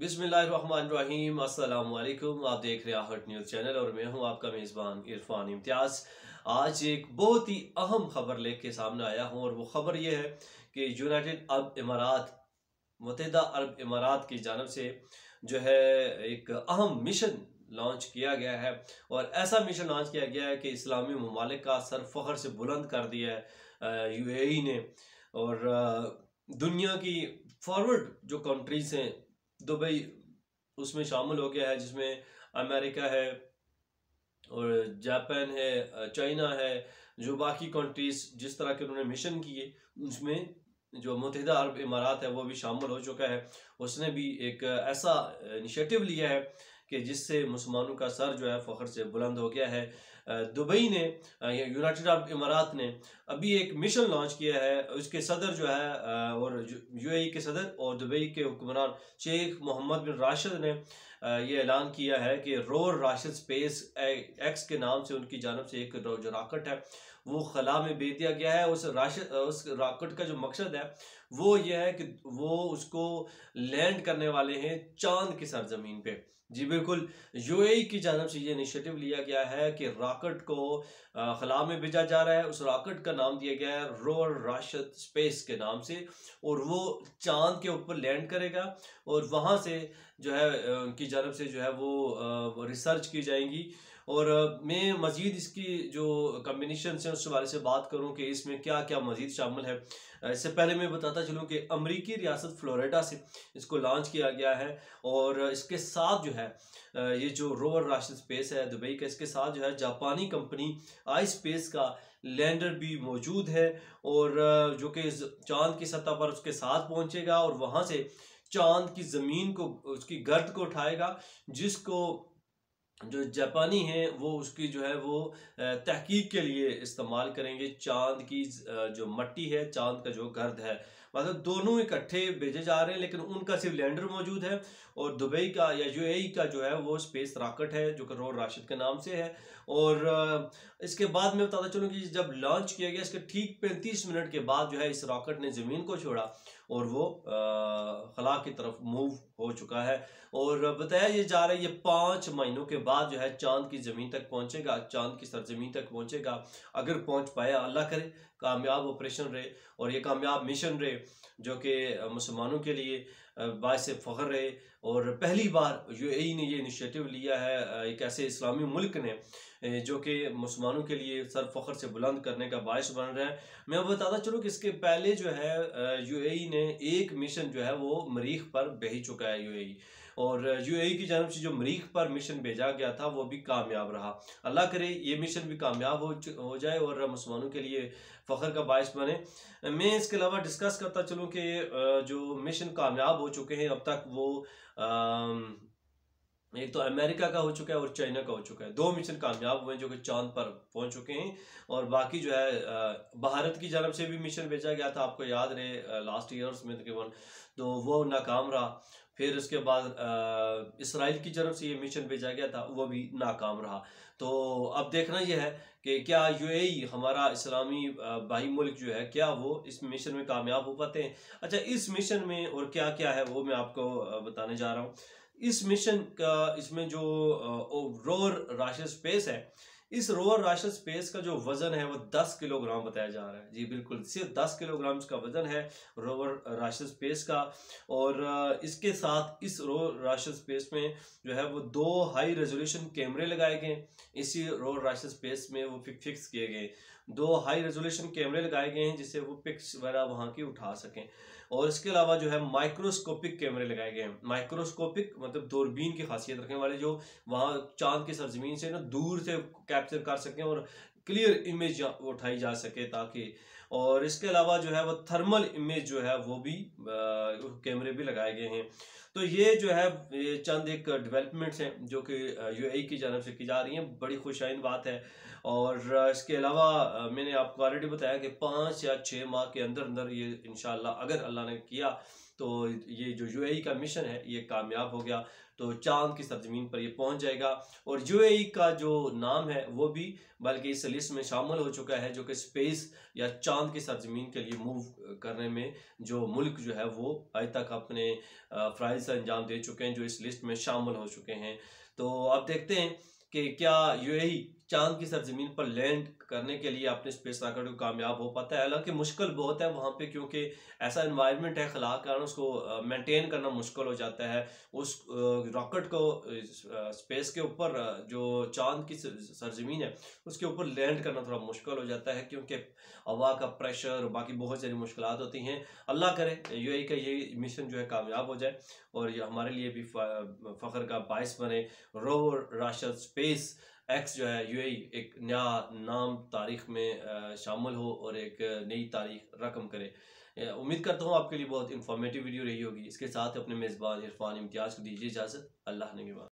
बिस्मिल्लाहिर्रहमानिर्रहीम अस्सलाम वालेकुम। आप देख रहे हैं आहट न्यूज़ चैनल और मैं हूं आपका मेज़बान इरफान इम्तियाज़। आज एक बहुत ही अहम खबर लेके सामने आया हूं और वो खबर ये है कि यूनाइटेड अरब इमारात मुत्तहिदा अरब इमारात की जानब से जो है एक अहम मिशन लॉन्च किया गया है। और ऐसा मिशन लॉन्च किया गया है कि इस्लामी ममालिक का सर फख्र से बुलंद कर दिया है यूएई ने। और दुनिया की फॉरवर्ड जो कंट्रीज हैं, दुबई उसमें शामिल हो गया है, जिसमें अमेरिका है और जापान है, चाइना है। जो बाकी कंट्रीज जिस तरह के उन्होंने मिशन किए उसमें जो मुत्तहिदा अरब इमारात है वो भी शामिल हो चुका है। उसने भी एक ऐसा इनिशिएटिव लिया है कि जिससे मुसलमानों का सर जो है फ़ख्र से बुलंद हो गया है। दुबई ने यूनाइटेड अरब इमारात ने अभी एक मिशन लॉन्च किया है। उसके सदर जो है और यूएई के सदर और दुबई के हुक्मरान शेख मोहम्मद बिन राशिद ने ये ऐलान किया है कि रोर राशिद स्पेस एक्स के नाम से उनकी जानब से एक जो रॉकेट है वो खला में भेज दिया गया है। उस रॉकेट का जो मकसद है वो ये है कि वो उसको लैंड करने वाले हैं चांद की सरजमीन पे। जी बिल्कुल, यूएई की जानब से ये इनिशिएटिव लिया गया है कि रॉकेट को खला में भेजा जा रहा है। उस रॉकेट का नाम दिया गया है रोर राशिद स्पेस के नाम से और वो चांद के ऊपर लैंड करेगा और वहाँ से जो है उनकी जानब से जो है वो रिसर्च की जाएंगी। और मैं मज़ीद इसकी जो कम्बिनेशन है उसके बारे से बात करूं कि इसमें क्या क्या मज़ीद शामिल है। इससे पहले मैं बताता चलूं कि अमरीकी रियासत फ्लोरिडा से इसको लॉन्च किया गया है। और इसके साथ जो है ये जो रोवर राशिद स्पेस है दुबई का, इसके साथ जो है जापानी कंपनी आई स्पेस का लैंडर भी मौजूद है। और जो कि चांद की सतह पर उसके साथ पहुंचेगा और वहां से चांद की ज़मीन को उसकी गर्द को उठाएगा, जिसको जो जापानी हैं वो उसकी जो है वो तहकीक के लिए इस्तेमाल करेंगे। चांद की जो मट्टी है, चांद का जो गर्द है, मतलब दोनों इकट्ठे भेजे जा रहे हैं, लेकिन उनका सिर्फ लैंडर मौजूद है। और दुबई का या यूएई का जो है वो स्पेस रॉकेट है जो कि रोर राशिद के नाम से है। और इसके बाद मैं बताता चलूँ कि जब लॉन्च किया गया इसके ठीक 35 मिनट के बाद जो है इस रॉकेट ने ज़मीन को छोड़ा और वो खला की तरफ मूव हो चुका है। और बताया ये जा रहा है ये 5 महीनों के बाद जो है चांद की ज़मीन तक पहुंचेगा, चांद की सरजमीन तक पहुंचेगा। अगर पहुंच पाया, अल्लाह करे कामयाब ऑपरेशन रहे और ये कामयाब मिशन रहे जो कि मुसलमानों के लिए बायस फ़ख्र रहे। और पहली बार यूएई ने ये इनिशिएटिव लिया है, एक ऐसे इस्लामी मुल्क ने जो कि मुसलमानों के लिए सर फ़ख्र से बुलंद करने का बायस बन रहा है। मैं बताता चलूँ कि इसके पहले जो है यूएई ने एक मिशन जो है वो मरीख पर भेज चुका है यूएई। और यूएई की जानब से जो मरीख पर मिशन भेजा गया था वो भी कामयाब रहा। अल्लाह करे ये मिशन भी कामयाब हो जाए और मुसलमानों के लिए फ़ख्र का बायस बने। मैं इसके अलावा डिस्कस करता चलूँ कि जो मिशन कामयाब हो चुके हैं अब तक वो एक तो अमेरिका का हो चुका है और चाइना का हो चुका है। 2 मिशन कामयाब हुए जो कि चांद पर पहुंच चुके हैं। और बाकी जो है भारत की जानब से भी मिशन भेजा गया था, आपको याद रहे लास्ट ईयर्स में तकरीबन, तो वो नाकाम रहा। फिर उसके बाद इसराइल की जानब से ये मिशन भेजा गया था, वो भी नाकाम रहा। तो अब देखना यह है कि क्या यूएई हमारा इस्लामी भाई मुल्क जो है क्या वो इस मिशन में कामयाब हो पाते हैं। अच्छा, इस मिशन में और क्या क्या है वो मैं आपको बताने जा रहा हूँ। इस मिशन का इसमें जो रोवर राशिद स्पेस है, इस रोवर राशिद स्पेस का जो वजन है वो 10 किलोग्राम बताया जा रहा है। जी बिल्कुल, सिर्फ 10 किलोग्राम का वजन है रोवर राशिद स्पेस का। और इसके साथ इस रोवर राशिद स्पेस में जो है वो 2 हाई रेजोल्यूशन कैमरे लगाए गए। इसी रोवर राशिद स्पेस में वो फिक्स किए गए 2 हाई रेजोल्यूशन कैमरे लगाए गए हैं जिससे वो पिक्स वगैरह वहाँ की उठा सकें। और इसके अलावा जो है माइक्रोस्कोपिक कैमरे लगाए गए हैं। माइक्रोस्कोपिक मतलब दूरबीन की खासियत रखने वाले, जो वहाँ चांद की सरजमीन से ना दूर से कैप्चर कर सकें और क्लियर इमेज उठाई जा सके ताकि। और इसके अलावा जो है वो थर्मल इमेज जो है वो भी कैमरे भी लगाए गए हैं। तो ये जो है ये चंद एक डेवलपमेंट्स हैं जो कि यूएई की जानब से की जा रही हैं, बड़ी खुशाइन बात है। और इसके अलावा मैंने आपको ऑलरेडी बताया कि 5 या 6 माह के अंदर अंदर ये इंशाल्लाह अगर अल्लाह ने किया तो ये जो यूएई का मिशन है ये कामयाब हो गया, तो चांद की सरजमीन पर ये पहुंच जाएगा। और यूएई का जो नाम है वो भी बल्कि इस लिस्ट में शामिल हो चुका है, जो कि स्पेस या चांद की सरजमीन के लिए मूव करने में जो मुल्क जो है वो आज तक अपने फ़राइज़ अंजाम दे चुके हैं, जो इस लिस्ट में शामिल हो चुके हैं। तो अब देखते हैं कि क्या यूएई चांद की सरजमीन पर लैंड करने के लिए अपने स्पेस रॉकेट को कामयाब हो पाता है। हालांकि मुश्किल बहुत है वहाँ पे, क्योंकि ऐसा एनवायरनमेंट है खला कारण उसको मेंटेन करना मुश्किल हो जाता है। उस रॉकेट को स्पेस के ऊपर जो चांद की सरजमीन है उसके ऊपर लैंड करना थोड़ा मुश्किल हो जाता है, क्योंकि हवा का प्रेशर बाकी बहुत सारी मुश्किलात होती हैं। अल्लाह करे यूएई का ये मिशन जो है कामयाब हो जाए और ये हमारे लिए भी फ़ख्र का बायस बने। रोवर राशिद स्पेस एक्स जो है यूएई एक नया नाम तारीख में शामिल हो और एक नई तारीख रकम करे। उम्मीद करता हूँ आपके लिए बहुत इंफॉर्मेटिव वीडियो रही होगी। इसके साथ अपने मेज़बान इरफान इम्तियाज़ को दीजिए इजाज़त। अल्लाह ने के बाद।